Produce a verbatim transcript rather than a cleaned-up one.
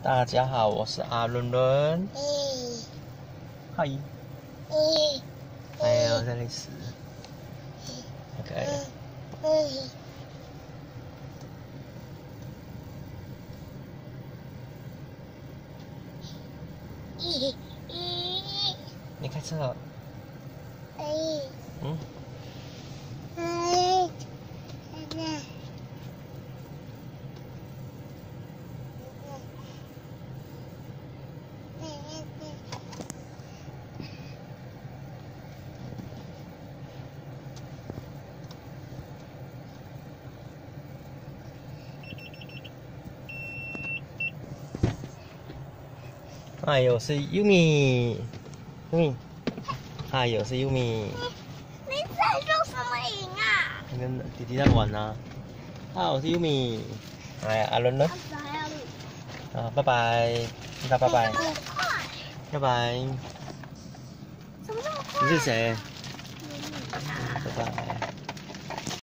大家好，我是阿伦伦。嗨。哎呦，在那里死。OK。你开车了？嗯。哎呦，是 Yumi，Yumi， 哎呦，是 Yumi。 你在做什么影啊？ 跟弟弟在玩啊。啊，我是 Yumi。哎呀，阿伦伦。啊，拜拜，大家拜拜。拜拜。 怎么这么快？ 你是谁？